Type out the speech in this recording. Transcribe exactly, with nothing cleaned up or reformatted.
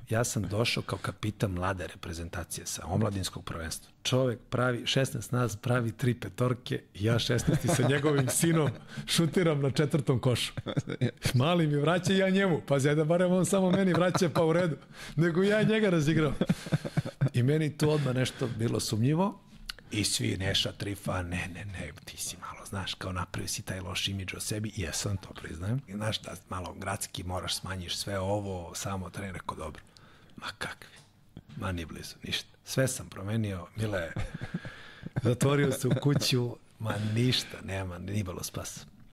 Ja sam došao kao kapitan mlade reprezentacije sa omladinskog prvenstva. Čovek pravi, šesnaest nas pravi tri petorke, ja šesnaest sa njegovim sinom šutiram na četvrtom košu. Mali mi vraća i ja njemu. Pa da barem on samo meni vraća pa u redu. Nego ja njega razigrao. I meni tu odmah nešto bilo sumnjivo. I svi Neša, Trifa, ne, ne, ne, ti si malo, znaš, kao napravio si taj loš imidž o sebi, i jesam, to priznajem. I znaš da malo gradski moraš smanjiš sve ovo, samo trener rekao dobro. Ma kakvi, ma ni blizu, ništa. Sve sam promenio, Mile, zatvorio se u kuću, ma ništa, nema, ni bilo spasa.